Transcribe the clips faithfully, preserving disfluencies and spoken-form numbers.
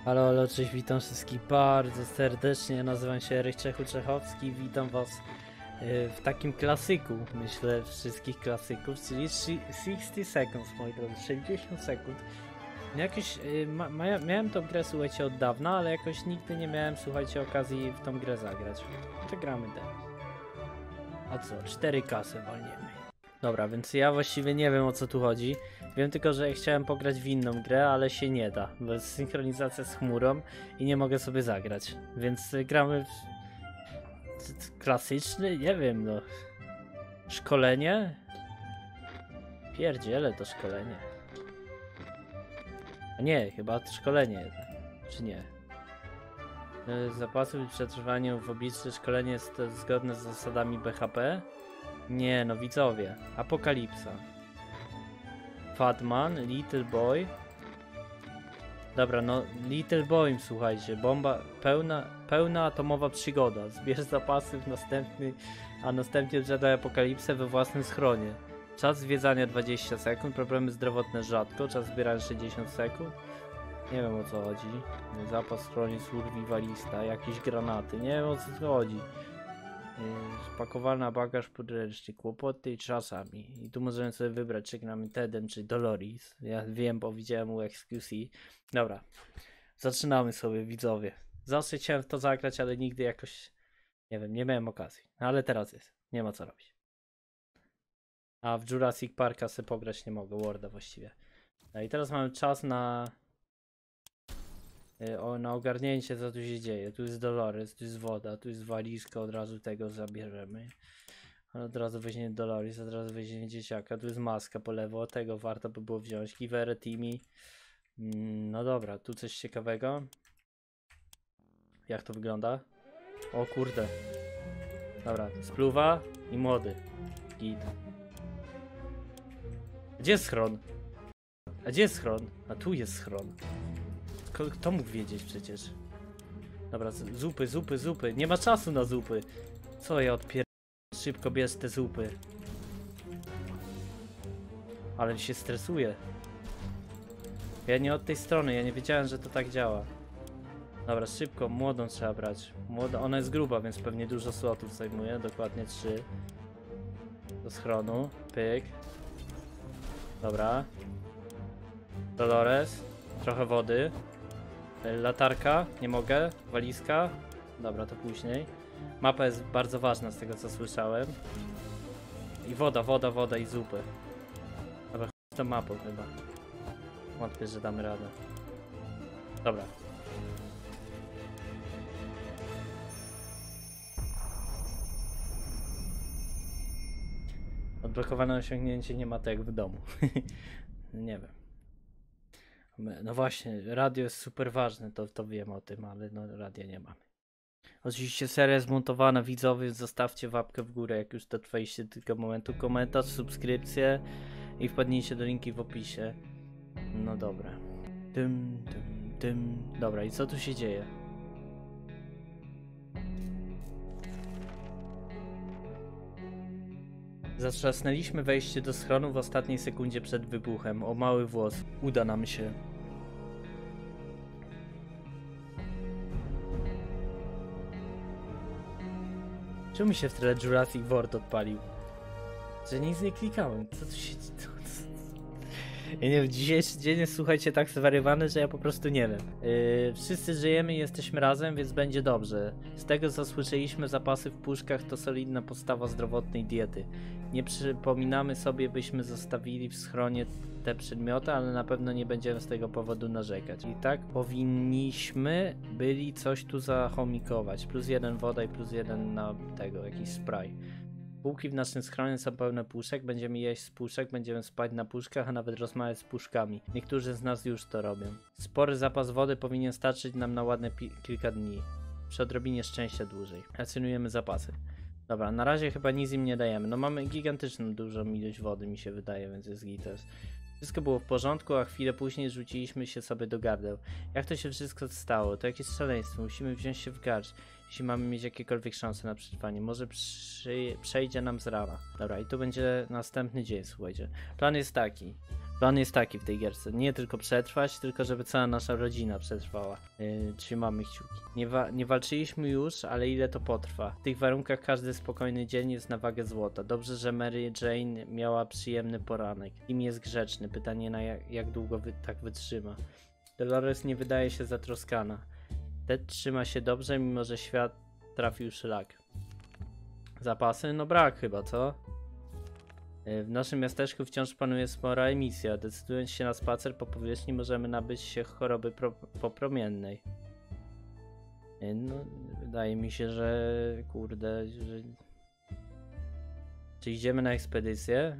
Halo, halo, cześć, witam wszystkich bardzo serdecznie, nazywam się Eryk Czechu-Czechowski, witam was y, w takim klasyku, myślę, wszystkich klasyków, czyli sixty seconds, moi drodzy, sześćdziesiąt sekund. Jakoś, y, ma, ma, miałem tą grę, słuchajcie, od dawna, ale jakoś nigdy nie miałem, słuchajcie, okazji w tą grę zagrać. To gramy teraz. A co, cztery kasy walniemy. Dobra, więc ja właściwie nie wiem, o co tu chodzi. Wiem tylko, że chciałem pograć w inną grę, ale się nie da, bo jest synchronizacja z chmurą i nie mogę sobie zagrać. Więc gramy w klasyczny, nie wiem, no. Szkolenie? Pierdziele to szkolenie. A nie, chyba to szkolenie jednak. Czy nie? Zapasy przy przetrwaniu w obliczu szkolenie jest zgodne z zasadami B H P? Nie, no widzowie. Apokalipsa. Fatman, Little Boy. Dobra, no Little Boy, słuchajcie, bomba, pełna, pełna atomowa przygoda. Zbierz zapasy w następny, a następnie Jedi Apokalipsę we własnym schronie. Czas zwiedzania dwadzieścia sekund, problemy zdrowotne rzadko, czas zbierania sześćdziesiąt sekund. Nie wiem, o co chodzi. Zapas w schronie survivalista, jakieś granaty, nie wiem, o co chodzi. Spakowana bagaż podręczny, kłopoty czasami. I tu możemy sobie wybrać, czy gramy Tedem, czy Doloris. Ja wiem, bo widziałem u X Q C. Dobra, zaczynamy sobie, widzowie. Zawsze chciałem w to zagrać, ale nigdy jakoś, nie wiem, nie miałem okazji. Ale teraz jest, nie ma co robić. A w Jurassic Parka sobie pograć nie mogę, Worda właściwie. No i teraz mamy czas na O, na ogarnięcie, co tu się dzieje. Tu jest Dolores, tu jest woda, tu jest walizka, od razu tego zabierzemy. Od razu weźmiemy Dolores, od razu weźmiemy dzieciaka. Tu jest maska po lewo, tego warto by było wziąć. Giwerę, Timmy. Mm, no dobra, tu coś ciekawego. Jak to wygląda? O kurde. Dobra, spluwa i młody. Git. Gdzie jest schron? A gdzie jest schron? A tu jest schron. Kto mógł wiedzieć przecież? Dobra, zupy, zupy, zupy. Nie ma czasu na zupy. Co ja odpier... Szybko bierz te zupy. Ale się stresuje. Ja nie od tej strony, ja nie wiedziałem, że to tak działa. Dobra, szybko, młodą trzeba brać. Młoda, ona jest gruba, więc pewnie dużo slotów zajmuje. Dokładnie trzy. Do schronu. Pyk. Dobra. Dolores. Trochę wody. Latarka, nie mogę. Walizka. Dobra, to później. Mapa jest bardzo ważna z tego, co słyszałem. I woda, woda, woda i zupy. Dobra, z tą mapą chyba. Wątpię, że damy radę. Dobra. Odblokowane osiągnięcie nie ma tak jak w domu. Nie wiem. No właśnie, radio jest super ważne, to, to wiem o tym, ale no radia nie mamy. Oczywiście seria jest zmontowana, widzowie, zostawcie łapkę w górę, jak już dotrwaliście do tego momentu, komentarz, subskrypcję i wpadnijcie do linki w opisie. No dobra. Tym, tym, tym. Dobra, i co tu się dzieje? Zatrzasnęliśmy wejście do schronu w ostatniej sekundzie przed wybuchem. O mały włos. Uda nam się. Czemu się w tle Jurassic World odpalił? Że nic nie klikałem. Co tu się... Ja nie wiem, dzisiejszy dzień jest, słuchajcie, tak zwariowany, że ja po prostu nie wiem. Yy, wszyscy żyjemy i jesteśmy razem, więc będzie dobrze. Z tego, co słyszeliśmy, zapasy w puszkach to solidna podstawa zdrowotnej diety. Nie przypominamy sobie, byśmy zostawili w schronie te przedmioty, ale na pewno nie będziemy z tego powodu narzekać. I tak powinniśmy byli coś tu zachomikować. Plus jeden woda i plus jeden na tego, jakiś spray. Półki w naszym schronie są pełne puszek, będziemy jeść z puszek, będziemy spać na puszkach, a nawet rozmawiać z puszkami. Niektórzy z nas już to robią. Spory zapas wody powinien starczyć nam na ładne kilka dni. Przy odrobinie szczęścia dłużej. Racjonujemy zapasy. Dobra, na razie chyba nic im nie dajemy. No mamy gigantyczną dużą ilość wody, mi się wydaje, więc jest gites. Wszystko było w porządku, a chwilę później rzuciliśmy się sobie do gardeł. Jak to się wszystko stało? To jakieś szaleństwo. Musimy wziąć się w garść, jeśli mamy mieć jakiekolwiek szanse na przetrwanie. Może przy... przejdzie nam z rama. Dobra, i tu będzie następny dzień, słuchajcie. Plan jest taki. Plan jest taki w tej gierce, nie tylko przetrwać, tylko żeby cała nasza rodzina przetrwała. Yy, trzymamy kciuki. Nie, wa nie walczyliśmy już, ale ile to potrwa? W tych warunkach każdy spokojny dzień jest na wagę złota. Dobrze, że Mary Jane miała przyjemny poranek. Kim jest grzeczny? Pytanie na jak, jak długo wy tak wytrzyma. Dolores nie wydaje się zatroskana. Ted trzyma się dobrze, mimo że świat trafił szlak. Zapasy? No brak chyba, co? W naszym miasteczku wciąż panuje spora emisja. Decydując się na spacer po powierzchni, możemy nabyć się choroby popromiennej. No, wydaje mi się, że kurde, że... Czy idziemy na ekspedycję?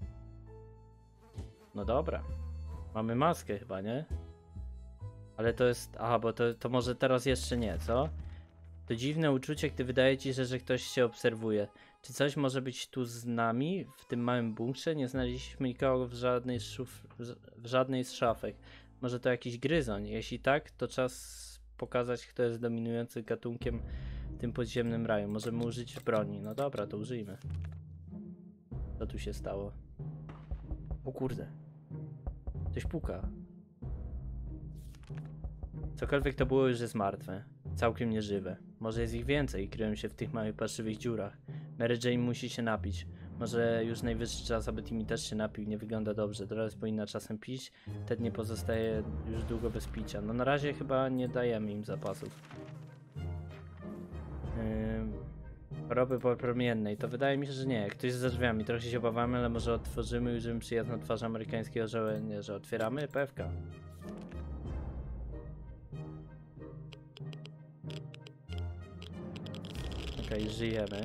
No dobra. Mamy maskę chyba, nie? Ale to jest... Aha, bo to, to może teraz jeszcze nie, co? To dziwne uczucie, gdy wydaje ci się, że ktoś się obserwuje. Czy coś może być tu z nami, w tym małym bunkrze? Nie znaleźliśmy nikogo w żadnej, szuf... w żadnej z szafek. Może to jakiś gryzoń? Jeśli tak, to czas pokazać, kto jest dominującym gatunkiem w tym podziemnym raju. Możemy użyć broni. No dobra, to użyjmy. Co tu się stało? O kurde. Coś puka. Cokolwiek to było, już jest martwe. Całkiem nieżywe. Może jest ich więcej i kryją się w tych małych parszywych dziurach. Mary Jane musi się napić. Może już najwyższy czas, aby Timmy też się napił. Nie wygląda dobrze. Dolores powinna czasem pić. Ted nie pozostaje już długo bez picia. No na razie chyba nie dajemy im zapasów. Yy... Choroby popromiennej. To wydaje mi się, że nie. Ktoś za drzwiami. Trochę się obawiamy, ale może otworzymy i użyjemy przyjazną twarz amerykańskiego żołnierza. Otwieramy? Pewka. Okej, okay, żyjemy.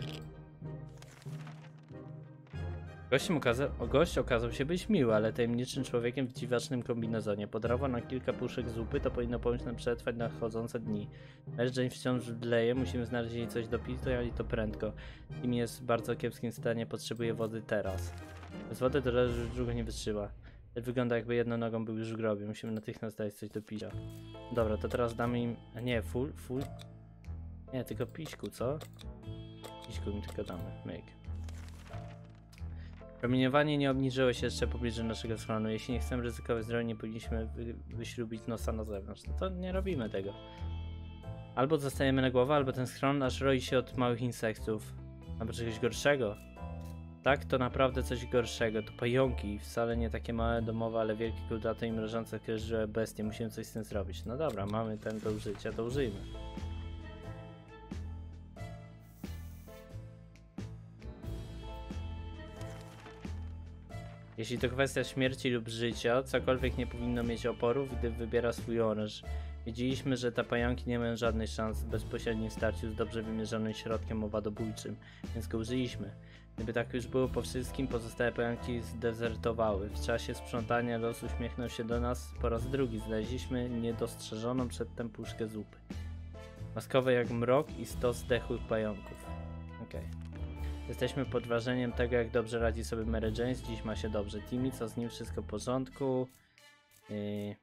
Gościem okazał, gość okazał się być miły, ale tajemniczym człowiekiem w dziwacznym kombinezonie. Podarował na kilka puszek zupy, to powinno pomóc nam przetrwać nadchodzące dni. Mary Jane wciąż dleje, musimy znaleźć jej coś do picia i to prędko. Im jest w bardzo kiepskim stanie, potrzebuje wody teraz. Bez wody to już długo nie wytrzyma. Wygląda, jakby jedną nogą był już w grobie, musimy natychmiast dać coś do picia. Dobra, to teraz damy im... A nie, full, full? Nie, tylko piśku, co? Piśku im tylko damy, myk. Promieniowanie nie obniżyło się jeszcze pobliżu naszego schronu. Jeśli nie chcemy ryzykować zdrowia, nie powinniśmy wy wyśrubić nosa na zewnątrz. No to nie robimy tego. Albo zostajemy na głowę, albo ten schron aż roi się od małych insektów. Albo czegoś gorszego. Tak, to naprawdę coś gorszego. To pająki. Wcale nie takie małe domowe, ale wielkie, kudłate i mrożące krzyże bestie. Musimy coś z tym zrobić. No dobra, mamy ten do użycia, to użyjmy. Jeśli to kwestia śmierci lub życia, cokolwiek nie powinno mieć oporów, gdy wybiera swój oręż. Wiedzieliśmy, że te pająki nie mają żadnej szans w bezpośrednim starciu z dobrze wymierzonym środkiem owadobójczym, więc go użyliśmy. Gdyby tak już było po wszystkim, pozostałe pająki zdezertowały. W czasie sprzątania los uśmiechnął się do nas po raz drugi. Znaleźliśmy niedostrzeżoną przedtem puszkę zupy. Maskowe jak mrok i stos zdechłych pająków. Okej. Okay. Jesteśmy pod wrażeniem tego, jak dobrze radzi sobie Mary Jane. Dziś ma się dobrze. Timmy, co z nim? Wszystko w porządku. Yy...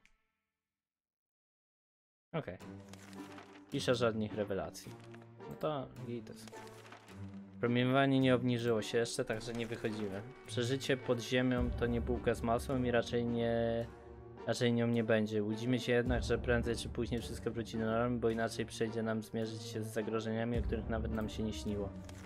Okej. Okay. Pisze żadnych rewelacji. No to gites. Promieniowanie nie obniżyło się jeszcze, także nie wychodzimy. Przeżycie pod ziemią to nie bułka z masłem i raczej nie... Raczej nią nie będzie. Łudzimy się jednak, że prędzej czy później wszystko wróci do normy, bo inaczej przejdzie nam zmierzyć się z zagrożeniami, o których nawet nam się nie śniło.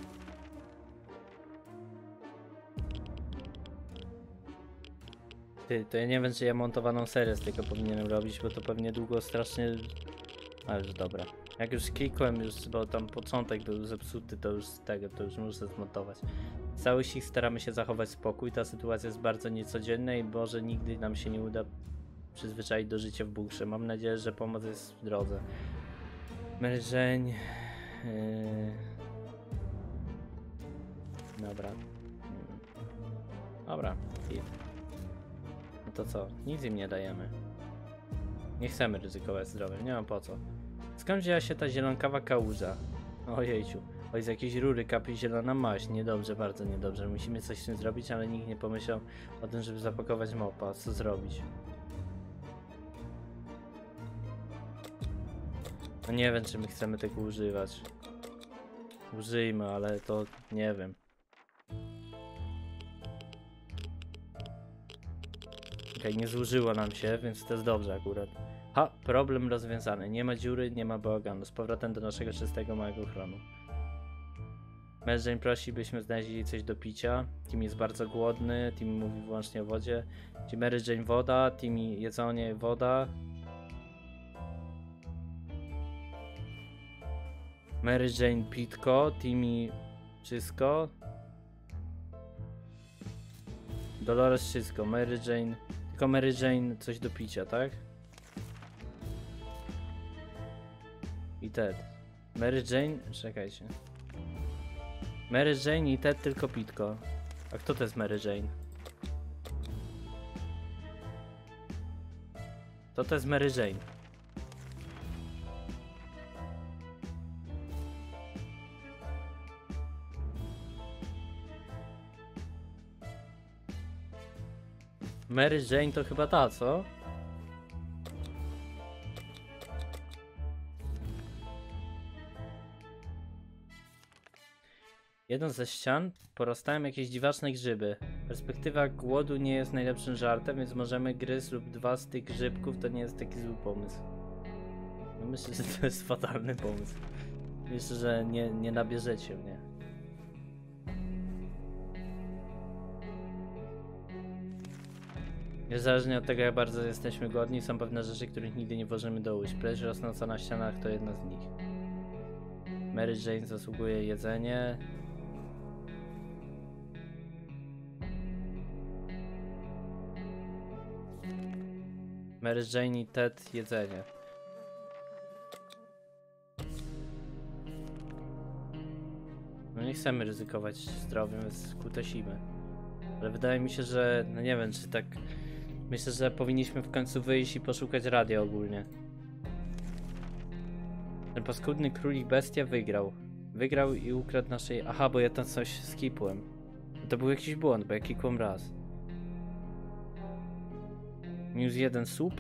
Ty, to ja nie wiem, czy ja montowaną serię z tego powinienem robić, bo to pewnie długo strasznie... Ale już dobra. Jak już klikłem, już, bo tam początek był zepsuty, to już z tego, to już muszę zmontować. Cały sił staramy się zachować spokój, ta sytuacja jest bardzo niecodzienna i może nigdy nam się nie uda przyzwyczaić do życia w bunkrze. Mam nadzieję, że pomoc jest w drodze. Mary Jane... Yy... Dobra. Dobra. I... No to co? Nic im nie dajemy. Nie chcemy ryzykować zdrowiem, nie mam po co. Skąd wzięła się ta zielonkawa kałuża? Ojejciu. Oj, z jakiejś rury kapi zielona maść. Niedobrze, bardzo niedobrze. Musimy coś z tym zrobić, ale nikt nie pomyślał o tym, żeby zapakować mopa. Co zrobić? No nie wiem, czy my chcemy tego używać. Użyjmy, ale to nie wiem. Okej, nie złożyło nam się, więc to jest dobrze akurat. Ha, problem rozwiązany. Nie ma dziury, nie ma bałaganu. Z powrotem do naszego czystego małego chronu. Mary Jane prosi, byśmy znaleźli coś do picia. Tim jest bardzo głodny, Tim mówi wyłącznie o wodzie. Czyli Mary Jane woda, Tim jedzenie, woda. Mary Jane pitko, Timmy wszystko. Dolores wszystko, Mary Jane... Tylko Mary Jane coś do picia, tak? I Ted. Mary Jane... Czekajcie. Mary Jane i Ted tylko pitko. A kto to jest Mary Jane? To to jest Mary Jane. Mary Jane to chyba ta, co? Jedną ze ścian porastają jakieś dziwaczne grzyby. Perspektywa głodu nie jest najlepszym żartem, więc możemy gryźć lub dwa z tych grzybków, to nie jest taki zły pomysł. No myślę, że to jest fatalny pomysł. Myślę, że nie, nie nabierzecie mnie. Niezależnie od tego, jak bardzo jesteśmy głodni, są pewne rzeczy, których nigdy nie możemy dołyć. Pleść rosnąca na ścianach to jedna z nich. Mary Jane zasługuje jedzenie. Mary Jane i Ted jedzenie. No nie chcemy ryzykować zdrowiem, więc kutasimy. Ale wydaje mi się, że... No nie wiem, czy tak... Myślę, że powinniśmy w końcu wyjść i poszukać radia ogólnie. Ten paskudny królik bestia wygrał. Wygrał i ukradł naszej... Aha, bo ja tam coś skipłem. To był jakiś błąd, bo ja klikłem raz. Minus jeden słup?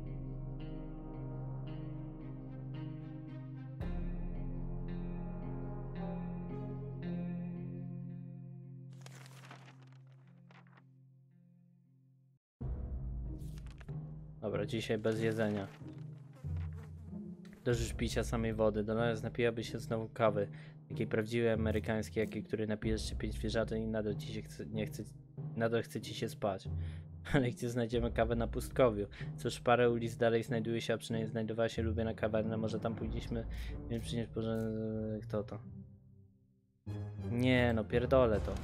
Dobra, dzisiaj bez jedzenia. Dość już picia samej wody. Dolores napiłaby się znowu kawy. Takiej prawdziwej amerykańskiej, jakiej, której napijesz się pięć zwierzatek i nadal ci się chce, nie chce, nadal chce ci się spać. Ale gdzie znajdziemy kawę na pustkowiu? Cóż, parę ulic dalej znajduje się, a przynajmniej znajdowała się lubiana kawiarnia. Może tam pójdziemy, więc przynieść Boże... Kto to? Nie no, pierdolę to.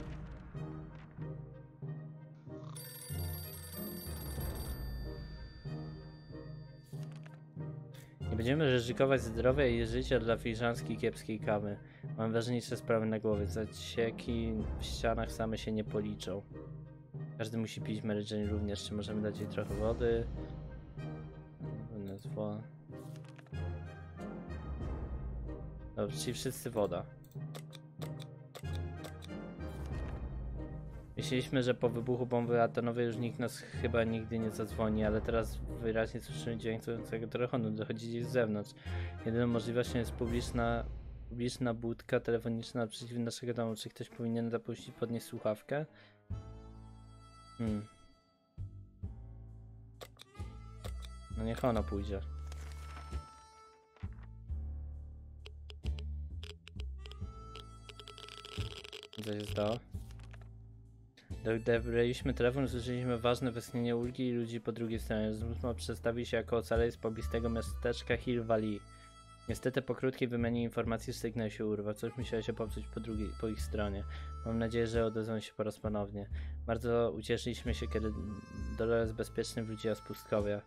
Nie będziemy ryzykować zdrowia i życia dla filiżanki kiepskiej kawy. Mam ważniejsze sprawy na głowie. Zacieki w ścianach same się nie policzą. Każdy musi pić, Mary Jane również. Czy możemy dać jej trochę wody? Dobrze, czyli wszyscy woda. Myśleliśmy, że po wybuchu bomby atomowej już nikt nas chyba nigdy nie zadzwoni, ale teraz wyraźnie słyszymy dźwięk dzwoniącego telefonu, dochodzi gdzieś z zewnątrz. Jedyną możliwością jest publiczna, publiczna budka telefoniczna naprzeciw naszego domu. Czy ktoś powinien zapuścić, podnieść słuchawkę? Hmm. No niech ona pójdzie. Co się stało? Odebraliśmy telefon, usłyszeliśmy ważne westchnienie ulgi i ludzi po drugiej stronie. Zmysł przedstawił się jako ocalej z poblistego miasteczka Hill Valley. Niestety po krótkiej wymianie informacji sygnał się urwał. Coś musiało się popsuć po, drugiej, po ich stronie. Mam nadzieję, że odezwą się po raz ponownie. Bardzo ucieszyliśmy się, kiedy Dolores bezpiecznie wróciła z pustkowia.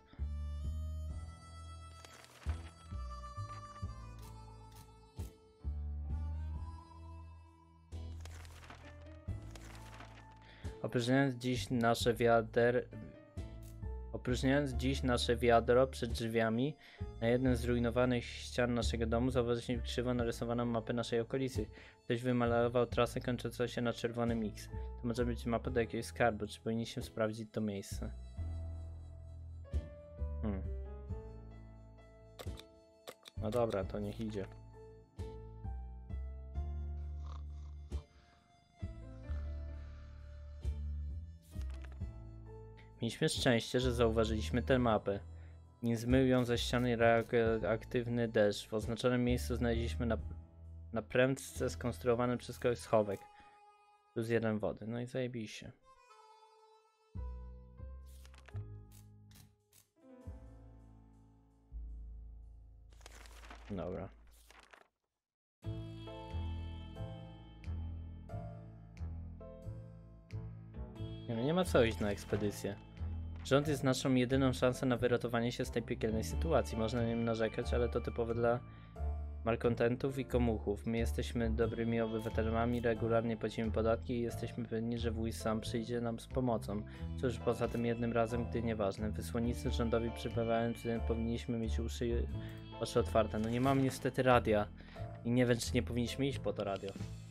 Opróżniając dziś nasze wiader... Opróżniając dziś nasze wiadro przed drzwiami, na jednym z zrujnowanych ścian naszego domu zauważyliśmy krzywo narysowaną mapę naszej okolicy. Ktoś wymalował trasę kończącą się na czerwonym X. To może być mapa do jakiegoś skarbu. Czy powinniśmy sprawdzić to miejsce? Hmm. No dobra, to niech idzie. Mieliśmy szczęście, że zauważyliśmy tę mapę. Nie zmył ją ze ściany reaktywny deszcz. W oznaczonym miejscu znaleźliśmy na, na prędce skonstruowany przez kogoś schowek. Plus jeden wody. No i zajebiście. Dobra. Nie, no nie ma co iść na ekspedycję. Rząd jest naszą jedyną szansą na wyratowanie się z tej piekielnej sytuacji. Można na nim narzekać, ale to typowe dla malkontentów i komuchów. My jesteśmy dobrymi obywatelami, regularnie płacimy podatki i jesteśmy pewni, że wuj sam przyjdzie nam z pomocą. Cóż, poza tym jednym razem, gdy nieważne. Wysłannicy rządowi przybywając, powinniśmy mieć uszy, oczy otwarte. No nie mamy niestety radia i nie wiem, czy nie powinniśmy iść po to radio.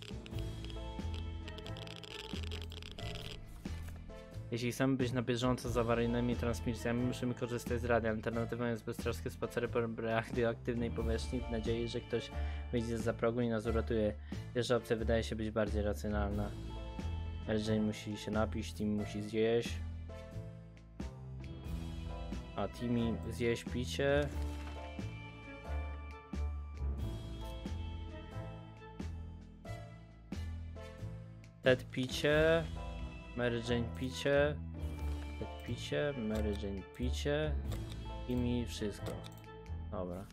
Jeśli chcemy być na bieżąco z awaryjnymi transmisjami, musimy korzystać z radia. Alternatywą jest beztroskie spacery po radioaktywnej powierzchni w nadziei, że ktoś wyjdzie zza progu i nas uratuje. Pierwsza opcja wydaje się być bardziej racjonalna. Mary Jane musi się napić, Tim musi zjeść. A Timmy zjeść picie. Ted picie. Mary Jane picie, Ted picie, Mary Jane picie i mi wszystko. Dobra.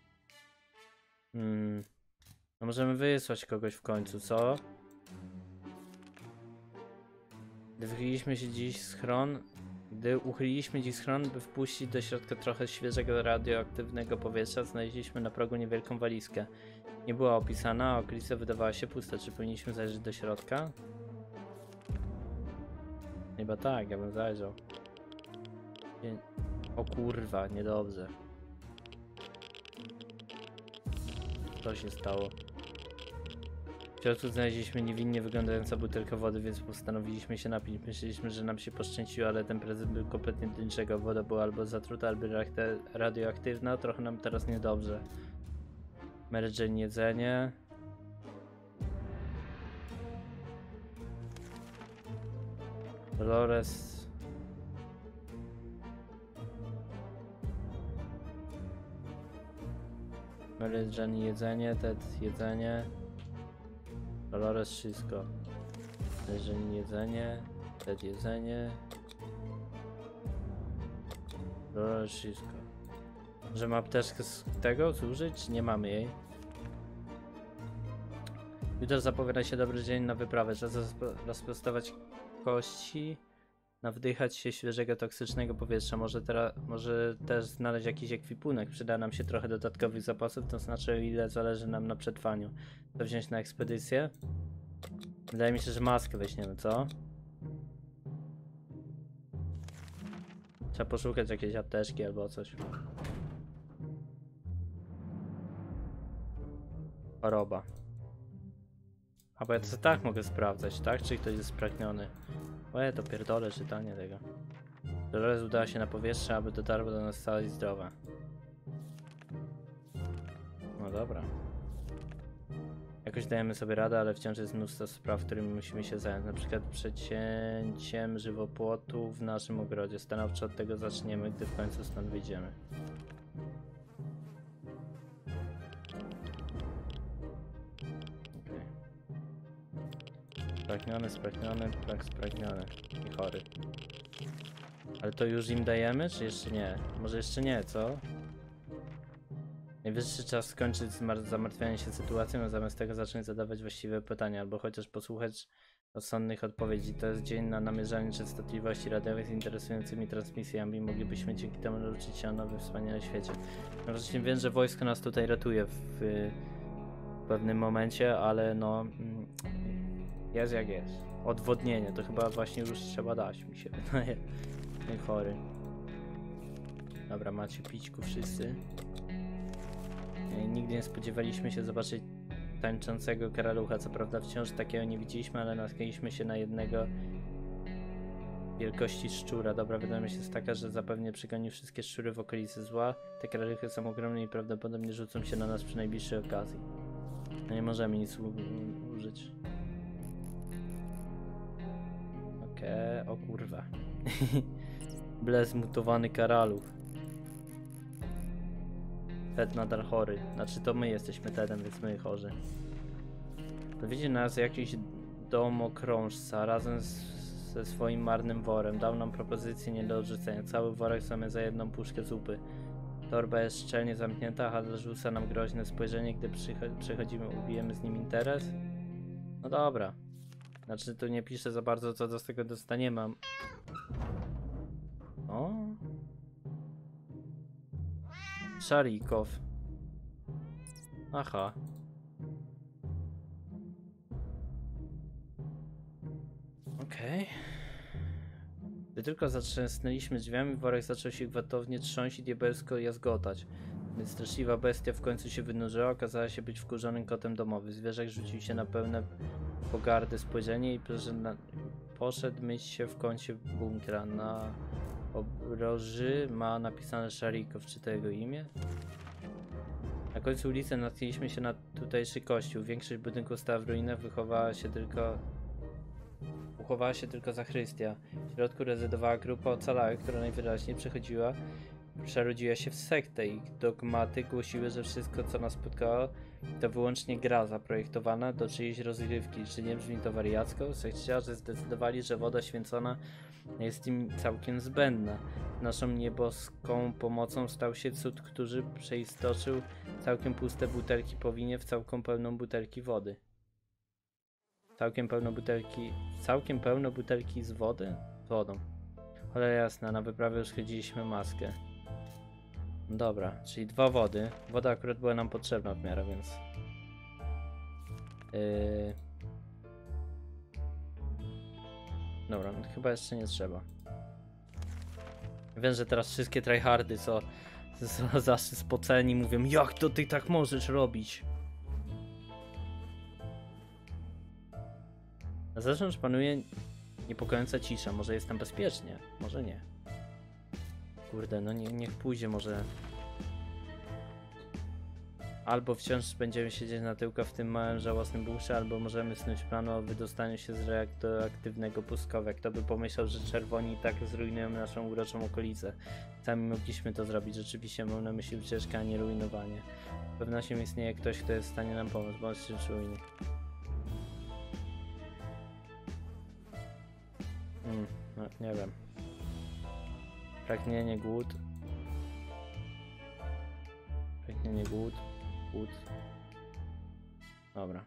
Hmm. No możemy wysłać kogoś w końcu, co? Gdy wychyliliśmy się dziś schron, gdy uchyliliśmy dziś schron, by wpuścić do środka trochę świeżego radioaktywnego powietrza, znaleźliśmy na progu niewielką walizkę. Nie była opisana, a okolica wydawała się pusta. Czy powinniśmy zajrzeć do środka? Chyba tak, ja bym zajrzał. O kurwa, niedobrze. Co się stało? W środku znaleźliśmy niewinnie wyglądającą butelkę wody, więc postanowiliśmy się napić. Myśleliśmy, że nam się poszczęściło, ale ten prezent był kompletnie do niczego. Woda była albo zatruta, albo radioaktywna. Trochę nam teraz niedobrze. Mary Jane jedzenie. Dolores. Mary Jane jedzenie, Ted jedzenie. Dolores wszystko. Mary Jane jedzenie, Ted jedzenie. Dolores wszystko. Możemy apteczkę z tego zużyć, czy nie mamy jej? Jutro zapowiada się dobry dzień na wyprawę. Czas rozprostować kości, nawdychać się świeżego, toksycznego powietrza. Może, teraz, może też znaleźć jakiś ekwipunek. Przyda nam się trochę dodatkowych zapasów, to znaczy o ile zależy nam na przetrwaniu. To wziąć na ekspedycję? Wydaje mi się, że maskę weźmiemy, co? Trzeba poszukać jakiejś apteczki albo coś. Choroba. A bo ja to tak mogę sprawdzać, tak? Czy ktoś jest spragniony. Łe, to pierdolę czytanie tego. Dolores udała się na powietrze, aby dotarła do nas cała i zdrowa. No dobra. Jakoś dajemy sobie radę, ale wciąż jest mnóstwo spraw, którymi musimy się zająć. Na przykład przecięciem żywopłotu w naszym ogrodzie. Stanowczo od tego zaczniemy, gdy w końcu stąd wyjdziemy. Spragniony, spragniony, tak spragniony i chory. Ale to już im dajemy, czy jeszcze nie? Może jeszcze nie, co? Najwyższy czas skończyć z zamartwianiem się sytuacją, a zamiast tego zacząć zadawać właściwe pytania, albo chociaż posłuchać rozsądnych odpowiedzi. To jest dzień na namierzanie częstotliwości radiowych z interesującymi transmisjami. Moglibyśmy dzięki temu nauczyć się o nowym, wspaniałym świecie. No właśnie wiem, że wojsko nas tutaj ratuje w, w pewnym momencie, ale no... Jest jak jest. Odwodnienie, to chyba właśnie już trzeba dać, mi się wydaje. Nie chory. Dobra, macie pićku wszyscy. Nigdy nie spodziewaliśmy się zobaczyć tańczącego karalucha. Co prawda wciąż takiego nie widzieliśmy, ale natknęliśmy się na jednego wielkości szczura. Dobra wiadomość jest taka, że zapewne przegoni wszystkie szczury w okolicy zła. Te karaluchy są ogromne i prawdopodobnie rzucą się na nas przy najbliższej okazji. No nie możemy nic użyć. Okej, okay. O kurwa. Ble zmutowany Karalów. Ted nadal chory. Znaczy to my jesteśmy Tedem, więc my chorzy. Dowiedzie nas jakiś domokrążca razem z, ze swoim marnym worem. Dał nam propozycję nie do odrzucenia. Cały worek w sumie za jedną puszkę zupy. Torba jest szczelnie zamknięta, a handlarz rzuca nam groźne spojrzenie, gdy przychodzimy, ubijemy z nim interes. No dobra. Znaczy tu nie pisze za bardzo, co z tego dostaniemy. O. Szarikow. Aha. Okej. Okay. Gdy tylko zatrzęsnęliśmy drzwiami, worek zaczął się gwałtownie trząść i diabelsko jazgotać. Gdy straszliwa bestia w końcu się wynurzyła, okazała się być wkurzonym kotem domowym. Zwierzak rzucił się na pełne pogardy spojrzenie i na... poszedł myć się w kącie bunkra. Na obroży ma napisane Szarikow. Czy to jego imię? Na końcu ulicy natknęliśmy się na tutejszy kościół. Większość budynków stała w ruinach, wychowała się tylko... uchowała się tylko zachrystia. W środku rezydowała grupa ocalałych, która najwyraźniej przechodziła, przerodziła się w sektę. Ich dogmaty głosiły, że wszystko, co nas spotkało, to wyłącznie gra zaprojektowana do czyjejś rozgrywki. Czy nie brzmi to wariacko? Sekciarze zdecydowali, że woda święcona jest im całkiem zbędna. Naszą nieboską pomocą stał się cud, który przeistoczył całkiem puste butelki po winie w całkiem pełną butelki wody. Całkiem pełno butelki... Całkiem pełno butelki z wody? Z wodą. Ale jasne, na wyprawę już chodziliśmy maskę. Dobra, czyli dwa wody. Woda akurat była nam potrzebna w miarę, więc... Yy... Dobra, no chyba jeszcze nie trzeba. Wiem, że teraz wszystkie tryhardy, co zawsze spoceni, mówią: jak to ty tak możesz robić? Na zewnątrz panuje niepokojąca cisza. Może jest tam bezpiecznie, może nie. Kurde, no nie, niech pójdzie może. Albo wciąż będziemy siedzieć na tyłku w tym małym, żałosnym bunkrze, albo możemy snuć plan o wydostaniu się z reaktywnego pustkowia. Kto by pomyślał, że czerwoni tak zrujnują naszą uroczą okolicę. Sami mogliśmy to zrobić. Rzeczywiście mam na myśli ucieczkę, a nie rujnowanie. Z pewnością istnieje ktoś, kto jest w stanie nam pomóc. Bądźcie czujni. Hmm, no, nie wiem. Pragnienie, głód. Pragnienie, głód. Głód. Dobra.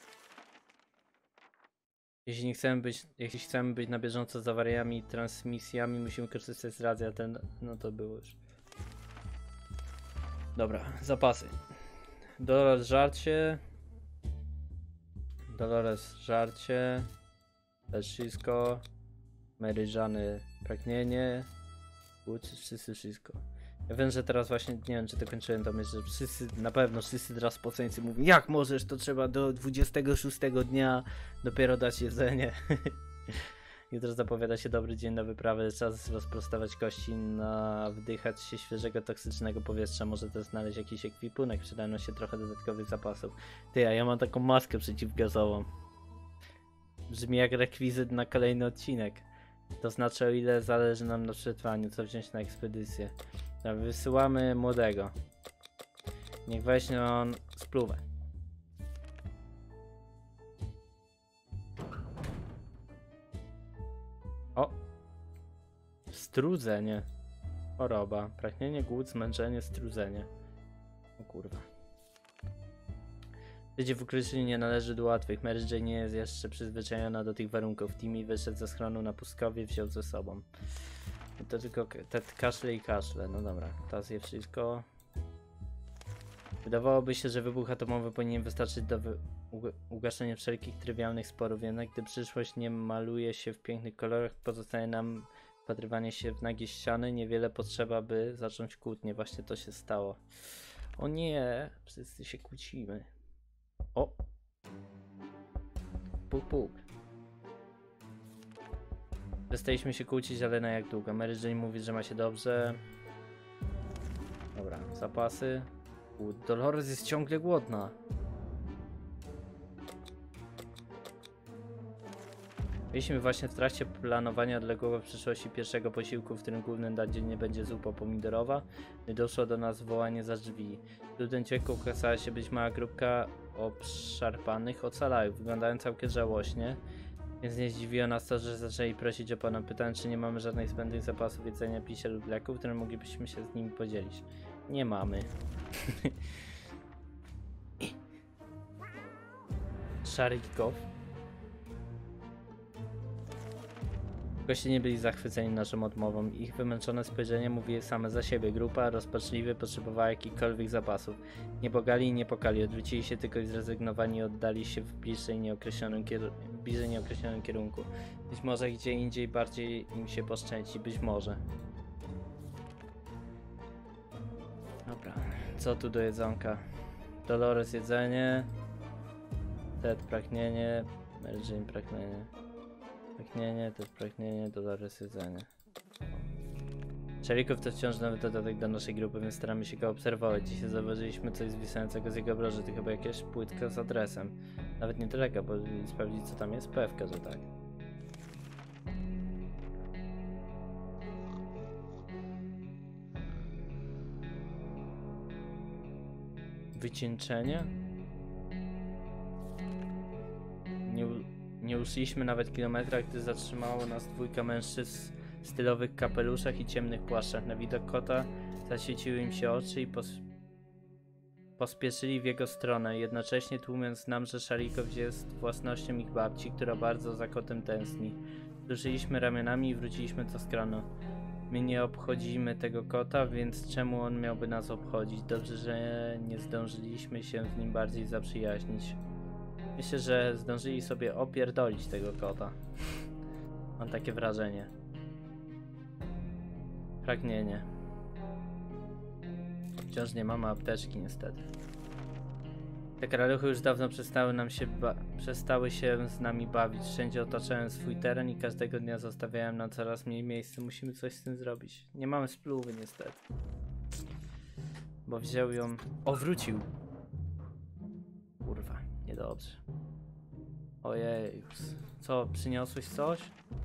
Jeśli nie chcemy być, jeśli chcemy być na bieżąco z awariami i transmisjami, musimy korzystać z radia, ten, no to było już. Dobra, zapasy. Dolores żarcie. Dolores żarcie. Też wszystko. Maryżany pragnienie. Głód, wszyscy wszystko. Ja wiem, że teraz właśnie, nie wiem, czy to kończyłem to myśl, że wszyscy, na pewno wszyscy teraz spoceńcy mówią: jak możesz, to trzeba do dwudziestego szóstego dnia dopiero dać jedzenie. Jutro zapowiada się dobry dzień na wyprawę, czas rozprostować kości, na wdychać się świeżego, toksycznego powietrza, może też znaleźć jakiś ekwipunek, przydano się trochę dodatkowych zapasów. Ty, a ja mam taką maskę przeciwgazową. Brzmi jak rekwizyt na kolejny odcinek. To znaczy, o ile zależy nam na przetrwaniu, co wziąć na ekspedycję. Wysyłamy młodego. Niech weźmie on spluwę. O! Strudzenie. Choroba. Pragnienie, głód, zmęczenie, strudzenie. O kurwa. Życie w ukryciu nie należy do łatwych. Mary Jane nie jest jeszcze przyzwyczajona do tych warunków. Timmy wyszedł ze schronu na pustkowie, wziął ze sobą. I to tylko te kaszle i kaszle. No dobra, teraz je wszystko. Wydawałoby się, że wybuch atomowy powinien wystarczyć do ugaszenia wszelkich trywialnych sporów, jednak gdy przyszłość nie maluje się w pięknych kolorach, pozostaje nam wpatrywanie się w nagie ściany. Niewiele potrzeba, by zacząć kłótnię. Właśnie to się stało. O nie, wszyscy się kłócimy. O! Puk, puk. Przestaliśmy się kłócić, ale na jak długo? Mary Jane mówi, że ma się dobrze. Dobra, zapasy. U, Dolores jest ciągle głodna. Byliśmy właśnie w trakcie planowania odległego w przyszłości pierwszego posiłku, w którym głównym daniem będzie zupa pomidorowa, gdy doszło do nas wołanie za drzwi. Student dźwięku okazała się być mała grupka obszarpanych ocalałych, wyglądają całkiem żałośnie, więc nie zdziwiło nas to, że zaczęli prosić o pana, pytając, czy nie mamy żadnych zbędnych zapasów jedzenia, picia lub leków, które moglibyśmy się z nimi podzielić. Nie mamy. Szarikow. Goście nie byli zachwyceni naszą odmową. Ich wymęczone spojrzenie mówiły same za siebie. Grupa rozpaczliwie potrzebowała jakichkolwiek zapasów. Nie bogali i nie pokali. Odwrócili się tylko i zrezygnowani oddali się w bliżej nieokreślonym, kieru w bliżej nieokreślonym kierunku. Być może gdzie indziej bardziej im się poszczęci. Być może. Dobra. Co tu do jedzonka? Dolores jedzenie. Ted pragnienie. Mary Jane pragnienie. Pragnienie, to pragnienie, Dolores jedzenie. Szarikow to wciąż nowy dodatek do naszej grupy, więc staramy się go obserwować. Dzisiaj zauważyliśmy coś zwisającego z jego broży, to chyba jakaś płytka z adresem. Nawet nie daleka, bo sprawdzić co tam jest, pewka, że tak. Wycieńczenie? Nie, nie uszliśmy nawet kilometra, gdy zatrzymało nas dwójka mężczyzn w stylowych kapeluszach i ciemnych płaszczach. Na widok kota zaświeciły im się oczy i pos pospieszyli w jego stronę, jednocześnie tłumiąc nam, że Szarikow jest własnością ich babci, która bardzo za kotem tęskni. Ruszyliśmy ramionami i wróciliśmy do skronu. My nie obchodzimy tego kota, więc czemu on miałby nas obchodzić? Dobrze, że nie zdążyliśmy się z nim bardziej zaprzyjaźnić. Myślę, że zdążyli sobie opierdolić tego kota. Mam takie wrażenie. Pragnienie. Wciąż nie mamy apteczki niestety. Te karaluchy już dawno przestały nam się przestały się z nami bawić. Wszędzie otaczałem swój teren i każdego dnia zostawiałem nam coraz mniej miejsca. Musimy coś z tym zrobić. Nie mamy spluwy niestety. Bo wziął ją... O, wrócił! Kurwa, niedobrze. Ojej, co, przyniosłeś coś?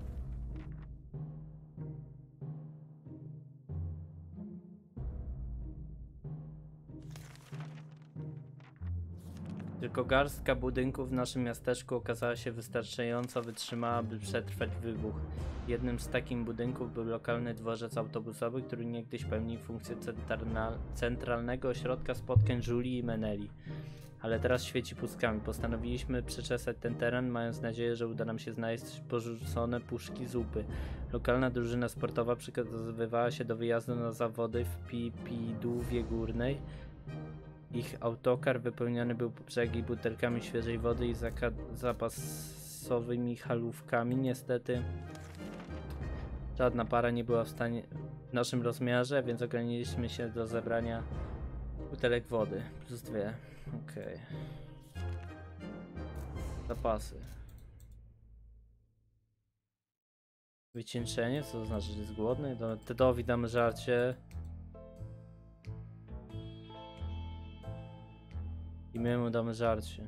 Tylko garstka budynków w naszym miasteczku okazała się wystarczająco wytrzymała, by przetrwać wybuch. Jednym z takich budynków był lokalny dworzec autobusowy, który niegdyś pełnił funkcję centralnego ośrodka spotkań Julii i Meneli. Ale teraz świeci pustkami. Postanowiliśmy przeczesać ten teren, mając nadzieję, że uda nam się znaleźć porzucone puszki zupy. Lokalna drużyna sportowa przygotowywała się do wyjazdu na zawody w Pipidówie Górnej. Ich autokar wypełniony był po brzegi butelkami świeżej wody i zapasowymi halówkami. Niestety żadna para nie była w stanie w naszym rozmiarze, więc ograniczyliśmy się do zebrania butelek wody. Plus dwie. Okej. Okay. Zapasy. Wycieńczenie? Co to znaczy, że jest głodny? Tedowi damy żarcie. I my mu damy żarcie.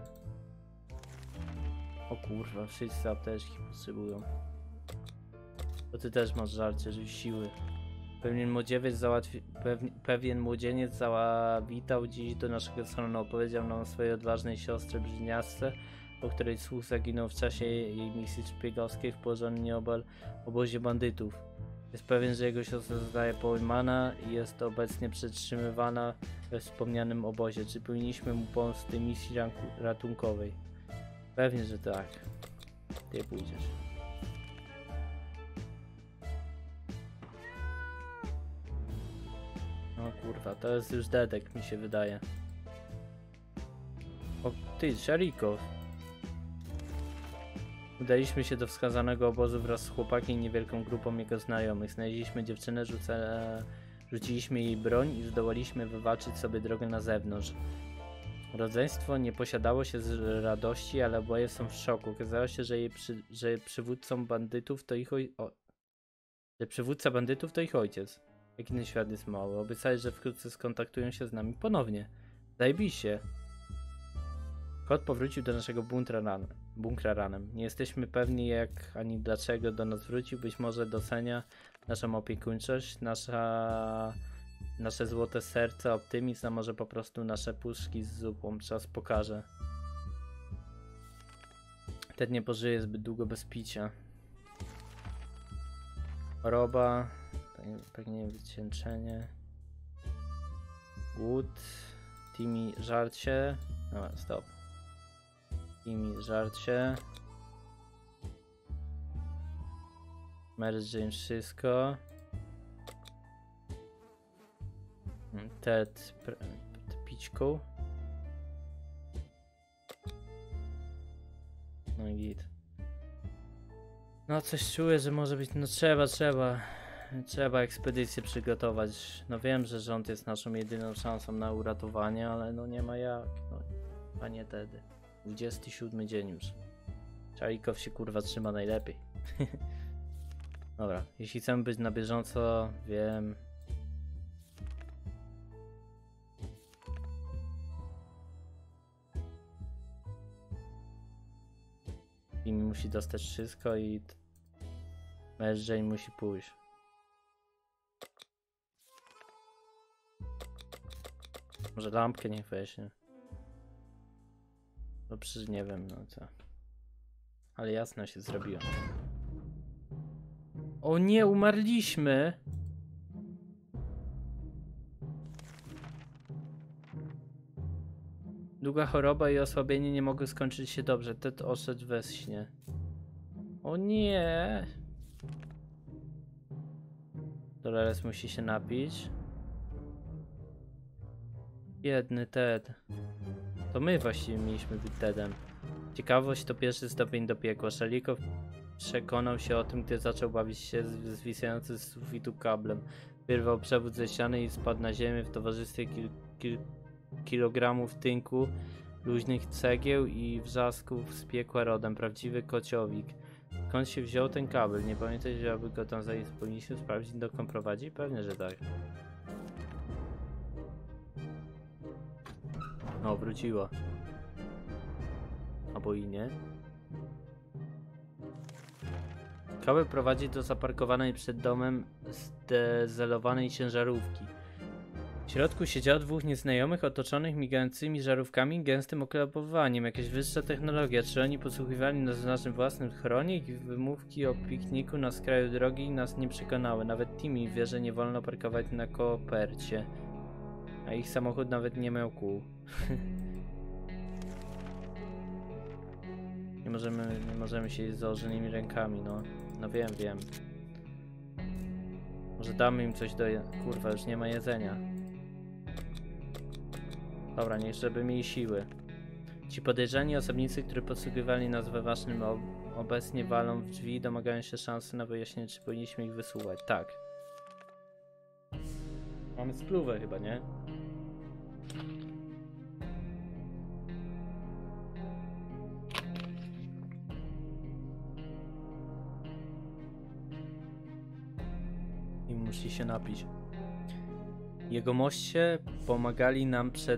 O kurwa, wszyscy apteczki potrzebują. To ty też masz żarcie, żeby siły. Pewien młodzieniec, załatwi... Pewien młodzieniec zawitał dziś do naszego salonu. Opowiedział nam o swojej odważnej siostrze bliźniaczce, po której słuch zaginął w czasie jej misji szpiegowskiej w położonym nieobal obozie bandytów. Jest pewien, że jego siostra zostaje pojmana i jest obecnie przetrzymywana we wspomnianym obozie. Czy powinniśmy mu pomóc w tej misji ratunkowej? Pewnie, że tak. Ty pójdziesz. No kurwa, to jest już dedek, mi się wydaje. O ty, Szarikow. Udaliśmy się do wskazanego obozu wraz z chłopakiem i niewielką grupą jego znajomych. Znaleźliśmy dziewczynę, rzuca... rzuciliśmy jej broń i zdołaliśmy wywalczyć sobie drogę na zewnątrz. Rodzeństwo nie posiadało się z radości, ale oboje są w szoku. Okazało się, że, jej przy... że przywódcą bandytów to ich oj... o... że przywódca bandytów to ich ojciec. Jak inny świat jest mały. Obiecali, że wkrótce skontaktują się z nami ponownie. Zajebiście. Kot powrócił do naszego bunkra, ran bunkra ranem. Nie jesteśmy pewni jak ani dlaczego do nas wrócił. Być może docenia naszą opiekuńczość, nasza, nasze złote serce, optymizm, a może po prostu nasze puszki z zupą. Czas pokaże. Ted nie pożyje zbyt długo bez picia. Choroba, pewnie wycieńczenie. Głód, Timmy żarcie. No, stop. Timmy żarcie. Mary Jane wszystko. Ted pićku. No i git. No coś czuję, że może być, no trzeba, trzeba. Trzeba ekspedycję przygotować. No wiem, że rząd jest naszą jedyną szansą na uratowanie, ale no nie ma jak. No, panie Tedy. dwudziesty siódmy dzień już. Czarikow się kurwa trzyma najlepiej. Dobra, jeśli chcemy być na bieżąco, wiem. I musi dostać wszystko i Mary musi pójść. Może lampkę niech weźmie. No przecież nie wiem, no co. Ale jasno się zrobiło. O nie, umarliśmy! Długa choroba i osłabienie nie mogły skończyć się dobrze. Ted odszedł we śnie. O nie! Dolores musi się napić. Biedny Ted. To my właściwie mieliśmy być Tedem. Ciekawość to pierwszy stopień do piekła. Szalikow przekonał się o tym, gdy zaczął bawić się z zwisającym z sufitu kablem. Wyrwał przewód ze ściany i spadł na ziemię w towarzystwie kil, kil, kilogramów tynku, luźnych cegieł i wrzasków z piekła rodem. Prawdziwy kociowik. Skąd się wziął ten kabel? Nie pamiętaj, że aby go tam zajść, powinniśmy sprawdzić, dokąd prowadzi? Pewnie, że tak. No, wróciła. Albo i nie. Kabel prowadzi do zaparkowanej przed domem zdezelowanej ciężarówki. W środku siedziało dwóch nieznajomych otoczonych migającymi żarówkami, gęstym oklepowaniem. Jakaś wyższa technologia. Czy oni posłuchiwali nas w naszym własnym schronie? Ich wymówki o pikniku na skraju drogi nas nie przekonały. Nawet Timmy wie, że nie wolno parkować na kopercie. A ich samochód nawet nie miał kół. nie możemy, nie możemy siedzieć z założonymi rękami, no. No wiem, wiem. Może damy im coś do je... Kurwa, już nie ma jedzenia. Dobra, niech żeby mieli siły. Ci podejrzani osobnicy, którzy podsłuchiwali nas we waszym ob obecnie walą w drzwi, domagają się szansy na wyjaśnienie, czy powinniśmy ich wysuwać. Tak. Mamy spluwę chyba, nie? I musi się napić. Jego moście pomagali nam przed...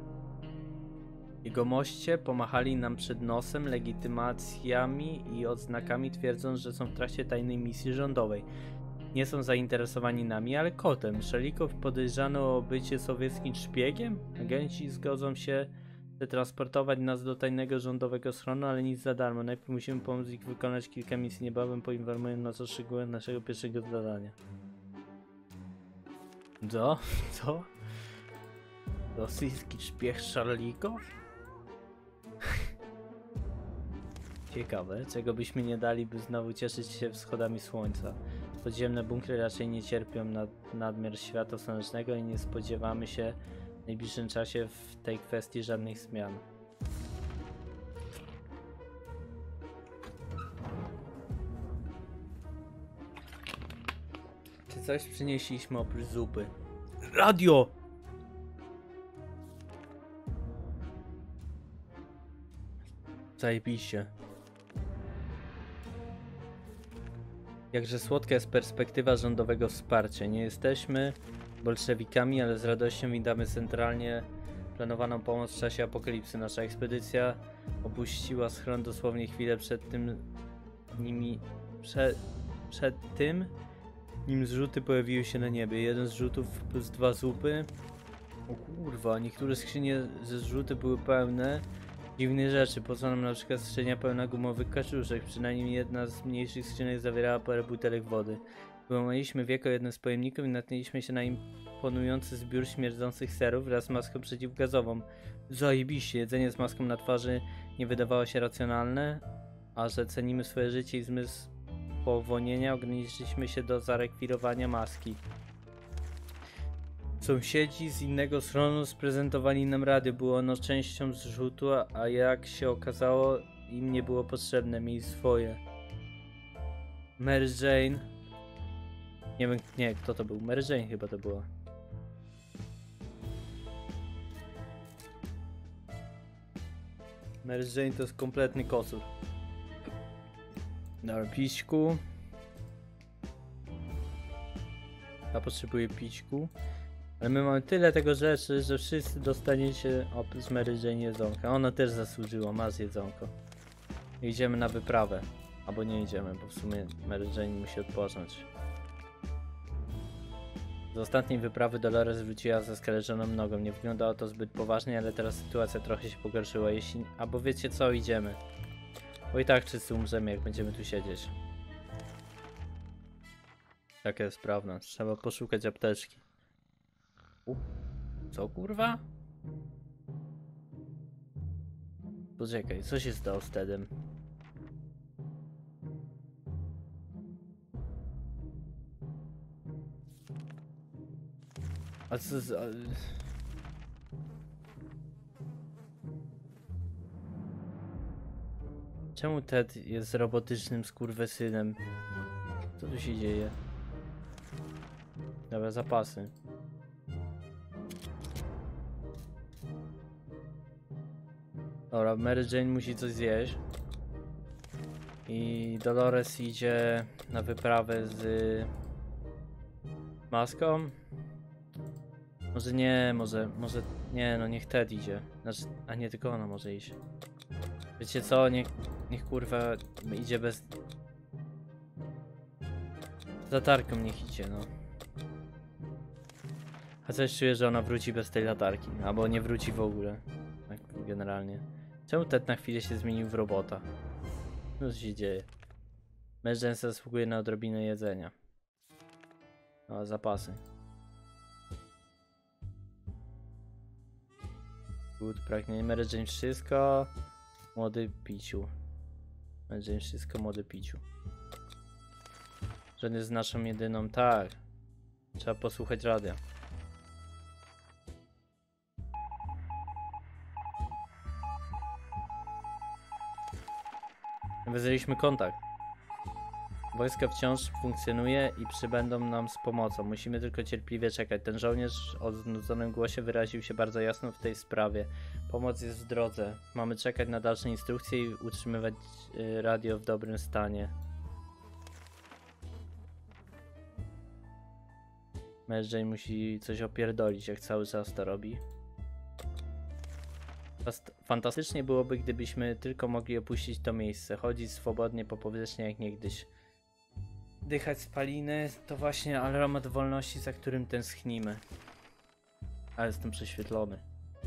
Jego moście pomachali nam przed nosem legitymacjami i odznakami, twierdząc, że są w trakcie tajnej misji rządowej. Nie są zainteresowani nami, ale kotem. Szalikow podejrzano o bycie sowieckim szpiegiem? Agenci zgodzą się transportować nas do tajnego rządowego schronu, ale nic za darmo. Najpierw musimy pomóc ich wykonać kilka misji. Niebawem poinformuję nas o szczegółach naszego pierwszego zadania. Co? Co? Rosyjski szpieg Szarlikow? Ciekawe, czego byśmy nie dali, by znowu cieszyć się wschodami słońca. Podziemne bunkry raczej nie cierpią nad, nadmiar światła słonecznego i nie spodziewamy się w najbliższym czasie w tej kwestii żadnych zmian. Czy coś przynieśliśmy oprócz zupy? Radio! Zajebiście. Jakże słodka jest perspektywa rządowego wsparcia. Nie jesteśmy bolszewikami, ale z radością witamy centralnie planowaną pomoc w czasie apokalipsy. Nasza ekspedycja opuściła schron dosłownie chwilę przed tym nimi... Przed, przed tym, nim zrzuty pojawiły się na niebie. Jeden z rzutów plus dwa zupy. O kurwa, niektóre skrzynie ze zrzuty były pełne dziwnych rzeczy. Poza nam na przykład skrzynia pełna gumowych kaczuszek. Przynajmniej jedna z mniejszych skrzynek zawierała parę butelek wody. Wyłamaliśmy wieko jednym z pojemników i natknęliśmy się na imponujący zbiór śmierdzących serów wraz z maską przeciwgazową. Zajebiście, jedzenie z maską na twarzy nie wydawało się racjonalne, a że cenimy swoje życie i zmysł powonienia, ograniczyliśmy się do zarekwirowania maski. Sąsiedzi z innego schronu sprezentowali nam radio. Było ono częścią zrzutu, a jak się okazało, im nie było potrzebne, mieli swoje. Mary Jane. Nie wiem, nie, kto to był? Mary Jane chyba to była. Mary Jane to jest kompletny kosur. Dobra, pićku. Ja potrzebuję pićku. Ale my mamy tyle tego rzeczy, że wszyscy dostaniecie oprócz Mary Jane jedzonka. Ona też zasłużyła, masz jedzonko. Idziemy na wyprawę. Albo nie idziemy, bo w sumie Mary Jane musi odpocząć. Z ostatniej wyprawy Dolores wróciła ze skaleczoną nogą. Nie wyglądało to zbyt poważnie, ale teraz sytuacja trochę się pogorszyła. Jeśli... Albo wiecie co, idziemy. Bo i tak wszyscy umrzemy, jak będziemy tu siedzieć. Taka jest prawda. Trzeba poszukać apteczki. U, co kurwa? Poczekaj, co się stało z Tedem? A co z... A... Czemu Ted jest robotycznym skurwysynem? Co tu się dzieje? Dobra, zapasy. Dobra, Mary Jane musi coś zjeść. I Dolores idzie na wyprawę z maską. Może nie, może, może nie, no niech Ted idzie. Znaczy, a nie, tylko ona może iść. Wiecie co, niech, niech kurwa idzie bez... Z latarką niech idzie, no. A coś czuję, że ona wróci bez tej latarki, albo nie wróci w ogóle. Tak generalnie. Czemu Ted na chwilę się zmienił w robota? Co się dzieje? Mężczyzna zasługuje na odrobinę jedzenia. No, zapasy. Good, pragnienie. Mary Jane wszystko. Młody piciu. Mary Jane wszystko, młody piciu. Że jest naszą jedyną... Tak. Trzeba posłuchać radia. Nawiązaliśmy kontakt. Wojska wciąż funkcjonuje i przybędą nam z pomocą. Musimy tylko cierpliwie czekać. Ten żołnierz o znudzonym głosie wyraził się bardzo jasno w tej sprawie. Pomoc jest w drodze. Mamy czekać na dalsze instrukcje i utrzymywać y, radio w dobrym stanie. Mary Jane musi coś opierdolić, jak cały czas to robi. Fantastycznie byłoby, gdybyśmy tylko mogli opuścić to miejsce, chodzić swobodnie po powierzchni jak niegdyś. Dychać spaliny to właśnie aromat wolności, za którym tęsknimy. Ale jestem prześwietlony.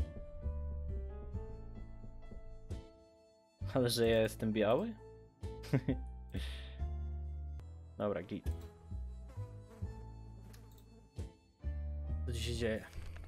Ale że ja jestem biały? Dobra, git. Co tu się dzieje?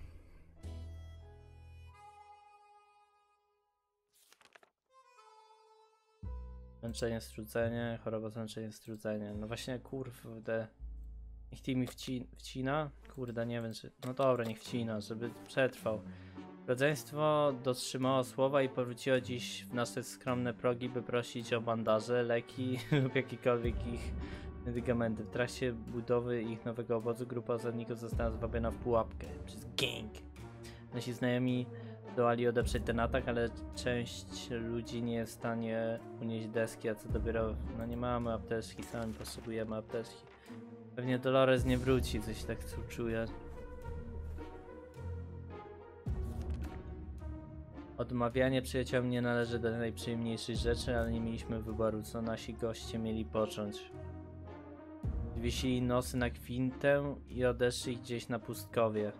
Zmęczenie, strudzenie, choroba, zmęczenie, strudzenie. No właśnie, kurde. Niech ty mi wci wcina? Kurde, nie wiem czy... No dobra, niech wcina, żeby przetrwał. Rodzeństwo dotrzymało słowa i powróciło dziś w nasze skromne progi, by prosić o bandaże, leki lub jakiekolwiek ich medykamenty. W trakcie budowy ich nowego obozu grupa osadników została zwabiona w pułapkę przez gang. Nasi znajomi zdołali odeprzeć ten atak, ale część ludzi nie jest w stanie unieść deski, a co dopiero, no nie mamy apteczki, sami potrzebujemy apteczki. Pewnie Dolores nie wróci, coś tak czuję. Odmawianie przyjaciołom nie należy do najprzyjemniejszych rzeczy, ale nie mieliśmy wyboru, co nasi goście mieli począć. Zwiesili nosy na kwintę i odeszli gdzieś na pustkowie.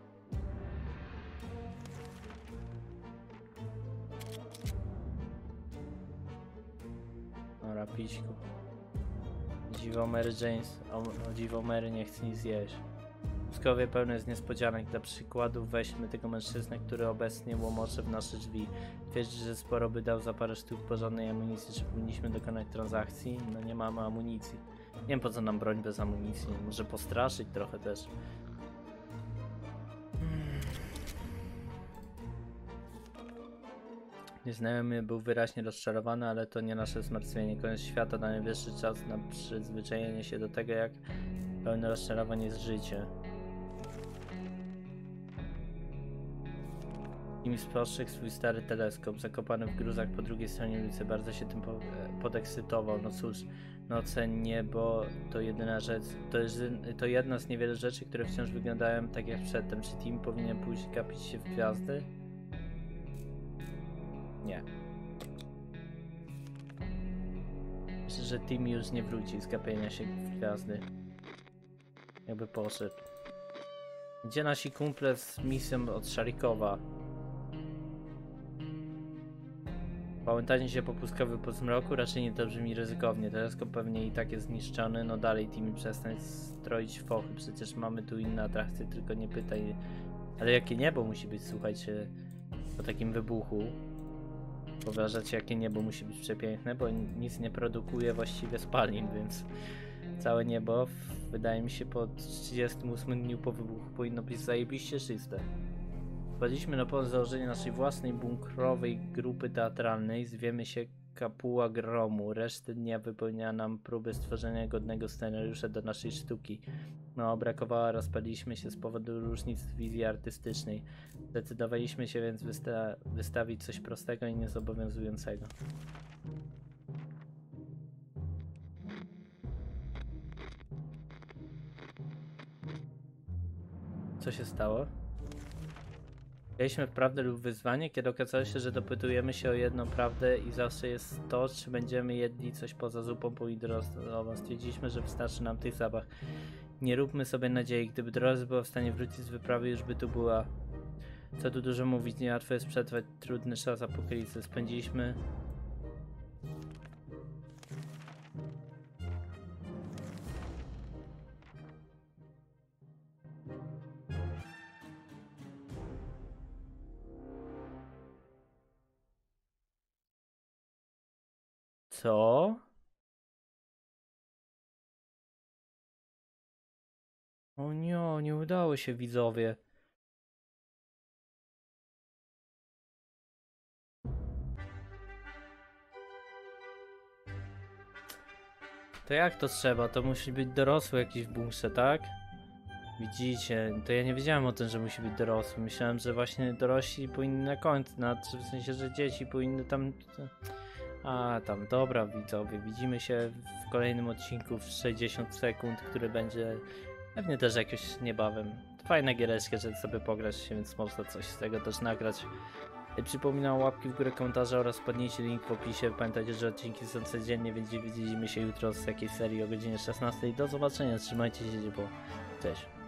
Dobra, pićku. Dziwo Mary James, o, o dziwo Mary nie chce nic zjeść. Pustkowie pełne jest niespodzianek. Dla przykładu weźmy tego mężczyznę, który obecnie łomocze w nasze drzwi. Twierdzi, że sporo by dał za parę sztuk porządnej amunicji. Czy powinniśmy dokonać transakcji? No nie mamy amunicji. Nie wiem, po co nam broń bez amunicji. Może postraszyć trochę też. Nieznajomy był wyraźnie rozczarowany, ale to nie nasze zmartwienie. Koniec świata, na najwyższy czas na przyzwyczajenie się do tego, jak pełne rozczarowań jest życie. Kim spostrzegł swój stary teleskop, zakopany w gruzach po drugiej stronie ulicy. Bardzo się tym po podekscytował. No cóż, noce, niebo to jedyna rzecz, to, jest, to jedna z niewielu rzeczy, które wciąż wyglądają tak jak przedtem. Czy Tim powinien pójść i gapić się w gwiazdy? Nie. Myślę, że Tim już nie wróci z gapienia się w gwiazdy. Jakby poszedł. Gdzie nasi kumple z misją od Szarikowa? Pałętanie się po pustkowiu po zmroku raczej nie to brzmi ryzykownie. Teleskop pewnie i tak jest zniszczony. No dalej, Tim, przestań stroić fochy. Przecież mamy tu inne atrakcje, tylko nie pytaj. Ale jakie niebo musi być, słuchajcie, po takim wybuchu. Uważacie, jakie niebo musi być przepiękne, bo nic nie produkuje właściwie spalin, więc całe niebo, wydaje mi się, po trzydziestym ósmym dniu po wybuchu powinno być zajebiście czyste. Wpadliśmy na pomysł założenia naszej własnej bunkrowej grupy teatralnej, zwiemy się Kapuła Gromu. Resztę dnia wypełnia nam próby stworzenia godnego scenariusza do naszej sztuki. No, brakowało, rozpadliśmy się z powodu różnic w wizji artystycznej. Zdecydowaliśmy się więc wysta wystawić coś prostego i niezobowiązującego. Co się stało? Mieliśmy prawdę lub wyzwanie, kiedy okazało się, że dopytujemy się o jedną prawdę i zawsze jest to, czy będziemy jedli coś poza zupą pomidorową. Stwierdziliśmy, że wystarczy nam tych zabawek. Nie róbmy sobie nadziei, gdyby Dolores była w stanie wrócić z wyprawy, już by tu była. Co tu dużo mówić, niełatwo jest przetrwać trudny czas apokalipsy. Spędziliśmy... Co? O nie, nie udało się, widzowie. To jak to trzeba? To musi być dorosły jakiś w bunkrze, tak? Widzicie, to ja nie wiedziałem o tym, że musi być dorosły. Myślałem, że właśnie dorośli powinni na końcu, na, w sensie, że dzieci powinny tam... A, tam, dobra widzowie, widzimy się w kolejnym odcinku w sześćdziesiąt sekund, który będzie pewnie też jakoś niebawem. Fajna giereczka, żeby sobie pograć się, więc można coś z tego też nagrać. Przypominam, łapki w górę, komentarze oraz podnieście link w opisie. Pamiętajcie, że odcinki są codziennie, więc widzimy się jutro z jakiejś serii o godzinie szesnastej. Do zobaczenia, trzymajcie się ciepło. Cześć.